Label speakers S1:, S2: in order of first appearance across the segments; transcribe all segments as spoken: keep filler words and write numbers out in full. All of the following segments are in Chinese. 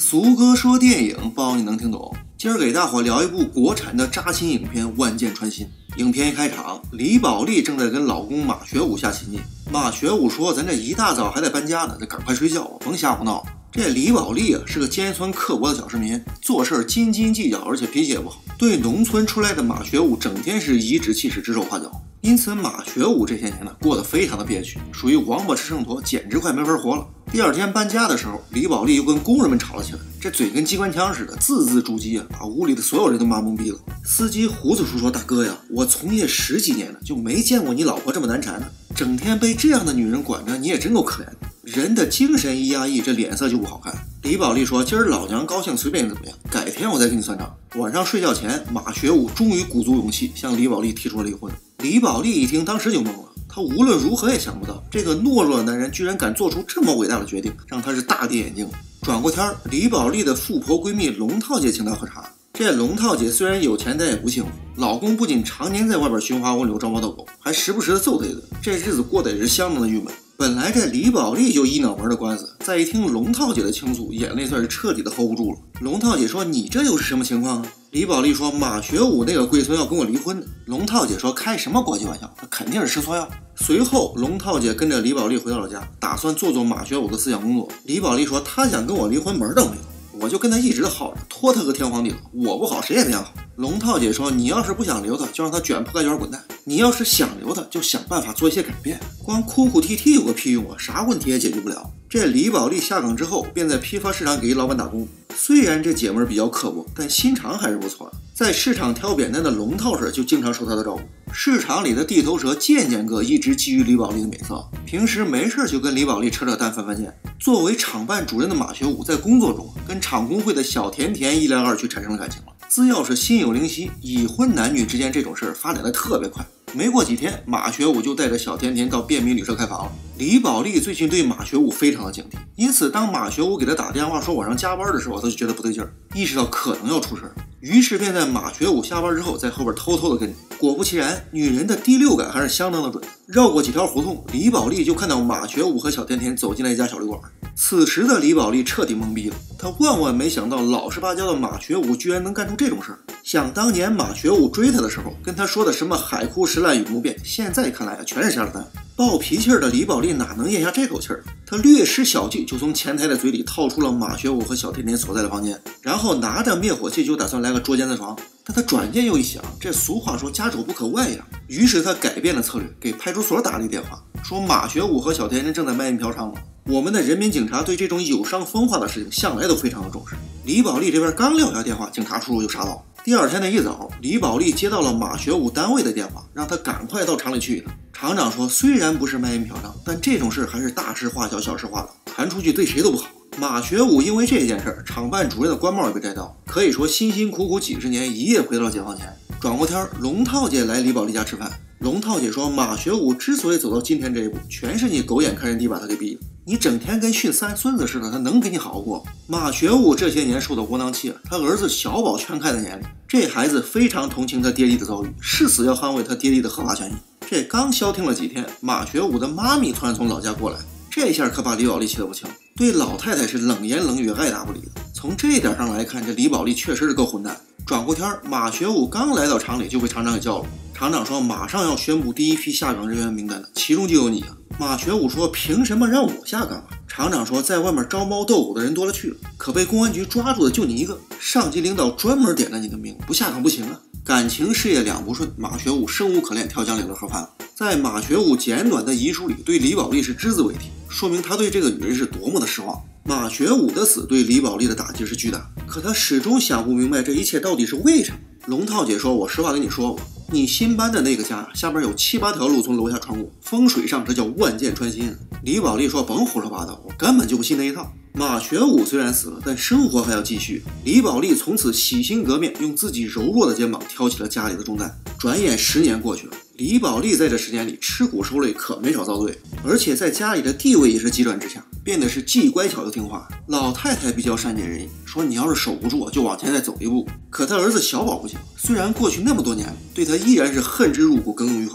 S1: 俗哥说电影，包你能听懂。今儿给大伙聊一部国产的扎心影片《万箭穿心》。影片一开场，李宝莉正在跟老公马学武下棋呢。马学武说：“咱这一大早还得搬家呢，得赶快睡觉，甭瞎胡闹。”这李宝莉啊是个尖酸刻薄的小市民，做事斤斤计较，而且脾气也不好。对农村出来的马学武整天是颐指气使、指手画脚，因此马学武这些年呢过得非常的憋屈，属于王八吃秤砣，简直快没法活了。第二天搬家的时候，李宝莉又跟工人们吵了起来，这嘴跟机关枪似的，字字珠玑啊，把屋里的所有人都骂懵逼了。司机胡子叔说：“大哥呀，我从业十几年了，就没见过你老婆这么难缠的，整天被这样的女人管着，你也真够可怜的。人的精神一压抑，这脸色就不好看。”李宝莉说：“今儿老娘高兴，随便你怎么样，改天我再跟你算账。”晚上睡觉前，马学武终于鼓足勇气向李宝莉提出了离婚。李宝莉一听，当时就懵了。他无论如何也想不到，这个懦弱的男人居然敢做出这么伟大的决定，让他是大跌眼镜。转过天，李宝莉的富婆闺蜜龙套姐请她喝茶。这龙套姐虽然有钱，但也不幸福。老公不仅常年在外边寻花问柳、招猫逗狗，还时不时的揍她一顿，这日子过得也是相当的郁闷。本来这李宝莉就一脑门的官司，再一听龙套姐的倾诉，眼泪算是彻底的 hold 不住了。龙套姐说：“你这又是什么情况啊？”李宝莉说：“马学武那个龟孙要跟我离婚的。”龙套姐说：“开什么国际玩笑，他肯定是吃错药。”随后龙套姐跟着李宝莉回到了家，打算做做马学武的思想工作。李宝莉说：“他想跟我离婚门都没有，我就跟他一直耗着，拖他个天荒地老，我不好谁也别好。”龙套姐说：“你要是不想留他，就让他卷铺盖卷滚蛋；你要是想留他，就想办法做一些改变。光哭哭啼啼有个屁用啊，啥问题也解决不了。”这李宝莉下岗之后，便在批发市场给一老板打工。虽然这姐们儿比较刻薄，但心肠还是不错的。在市场挑扁担的龙套婶就经常受她的照顾。市场里的地头蛇健健哥一直觊觎李宝莉的美色，平时没事就跟李宝莉扯扯淡、翻翻线。作为厂办主任的马学武，在工作中跟厂工会的小甜甜一来二去产生了感情了。只要是心有灵犀，已婚男女之间这种事儿发展的特别快。没过几天，马学武就带着小甜甜到便民旅社开房了。李宝莉最近对马学武非常的警惕，因此当马学武给他打电话说晚上加班的时候，他就觉得不对劲儿，意识到可能要出事，于是便在马学武下班之后，在后边偷偷的跟着。果不其然，女人的第六感还是相当的准。绕过几条胡同，李宝莉就看到马学武和小甜甜走进了一家小旅馆。此时的李宝莉彻底懵逼了，她万万没想到老实巴交的马学武居然能干出这种事儿。想当年马学武追她的时候，跟她说的什么海枯石烂永不变，现在看来全是瞎了蛋。暴脾气的李宝莉哪能咽下这口气儿？她略施小计，就从前台的嘴里套出了马学武和小甜甜所在的房间，然后拿着灭火器就打算来个捉奸在床。但他转念又一想，这俗话说家丑不可外扬，于是他改变了策略，给派出所打了一电话，说马学武和小甜甜正在卖淫嫖娼嘛。我们的人民警察对这种有伤风化的事情向来都非常的重视。李宝莉这边刚撂下电话，警察叔叔就杀到。第二天的一早，李宝莉接到了马学武单位的电话，让他赶快到厂里去一趟。厂长说，虽然不是卖淫嫖娼，但这种事还是大事化小，小事化了，传出去对谁都不好。马学武因为这件事，厂办主任的官帽也被摘掉，可以说辛辛苦苦几十年，一夜回到了解放前。转过天，龙套姐来李宝莉家吃饭。龙套姐说，马学武之所以走到今天这一步，全是你狗眼看人低把他给逼的。你整天跟训三孙子似的，他能给你好好过？马学武这些年受的窝囊气，他儿子小宝全看在眼里。这孩子非常同情他爹地的遭遇，誓死要捍卫他爹地的合法权益。这刚消停了几天，马学武的妈咪突然从老家过来，这下可把李宝莉气得不轻，对老太太是冷言冷语，爱答不理的。从这一点上来看，这李宝莉确实是够混蛋。转过天，马学武刚来到厂里就被厂长给叫了。厂长说马上要宣布第一批下岗人员名单了，其中就有你啊。马学武说凭什么让我下岗啊？厂长说在外面招猫逗狗的人多了去了，可被公安局抓住的就你一个，上级领导专门点了你的名，不下岗不行啊。感情事业两不顺，马学武生无可恋，跳江里了盒饭了。在马学武简短的遗书里，对李宝莉是只字未提，说明他对这个女人是多么的失望。马学武的死对李宝莉的打击是巨大，可他始终想不明白这一切到底是为什么。龙套姐说，我实话跟你说吧，你新搬的那个家下边有七八条路从楼下穿过，风水上这叫万箭穿心。李宝莉说，甭胡说八道，我根本就不信那一套。马学武虽然死了，但生活还要继续。李宝莉从此洗心革面，用自己柔弱的肩膀挑起了家里的重担。转眼十年过去了，李宝莉在这十年里吃苦受累，可没少遭罪，而且在家里的地位也是急转直下，变得是既乖巧又听话。老太太比较善解人意，说你要是守不住，就往前再走一步。可他儿子小宝不行，虽然过去那么多年，对他依然是恨之入骨，耿耿于怀啊。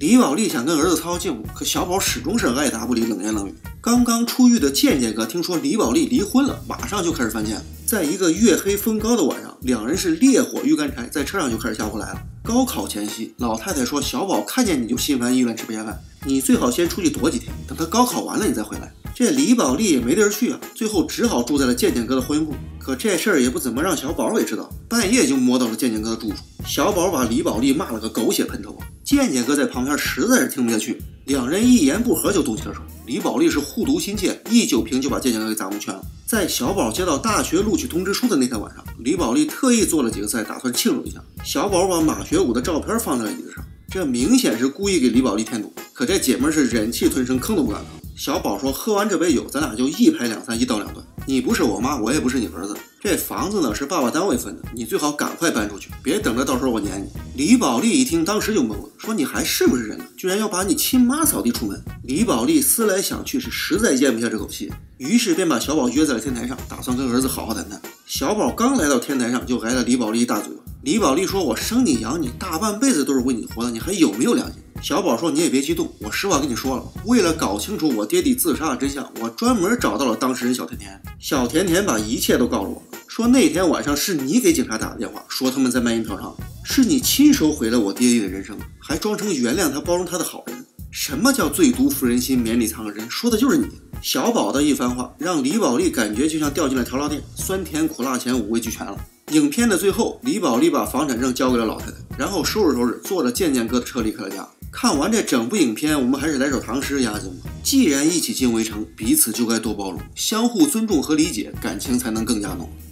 S1: 李宝莉想跟儿子套套近乎，可小宝始终是爱答不理，冷言冷语。刚刚出狱的健健哥听说李宝莉离婚了，马上就开始犯贱了。在一个月黑风高的晚上，两人是烈火欲干柴，在车上就开始吓唬来了。高考前夕，老太太说小宝看见你就心烦意乱，吃不下饭，你最好先出去躲几天，等他高考完了你再回来。这李宝莉也没地儿去啊，最后只好住在了健健哥的婚姻部。可这事儿也不怎么让小宝给知道，半夜就摸到了健健哥的住处。小宝把李宝莉骂了个狗血喷头啊！健健哥在旁边实在是听不下去，两人一言不合就动起了手。李宝莉是护犊心切，一酒瓶就把健健哥给砸蒙圈了。在小宝接到大学录取通知书的那天晚上，李宝莉特意做了几个菜，打算庆祝一下。小宝把马学武的照片放在了椅子上，这明显是故意给李宝莉添堵。可这姐们是忍气吞声，吭都不敢吭。小宝说喝完这杯酒，咱俩就一拍两散，一刀两断。你不是我妈，我也不是你儿子，这房子呢是爸爸单位分的，你最好赶快搬出去，别等着到时候我撵你。李宝莉一听，当时就懵了，说你还是不是人呢？居然要把你亲妈扫地出门。李宝莉思来想去，是实在咽不下这口气，于是便把小宝约在了天台上，打算跟儿子好好谈谈。小宝刚来到天台上，就挨了李宝莉一大嘴巴。李宝莉说，我生你养你大半辈子都是为你活的，你还有没有良心？小宝说，你也别激动，我实话跟你说了，为了搞清楚我爹地自杀的真相，我专门找到了当事人小甜甜。小甜甜把一切都告诉我，说那天晚上是你给警察打的电话，说他们在卖淫嫖娼，是你亲手毁了我爹地的人生，还装成原谅他包容他的好人。什么叫最毒妇人心，绵里藏人，说的就是你。小宝的一番话让李宝莉感觉就像掉进了调料店，酸甜苦辣咸五味俱全了。影片的最后，李宝莉把房产证交给了老太太，然后收拾收拾，坐着健健哥的车离开了家。看完这整部影片，我们还是来首唐诗押金吧。既然一起进围城，彼此就该多包容，相互尊重和理解，感情才能更加浓。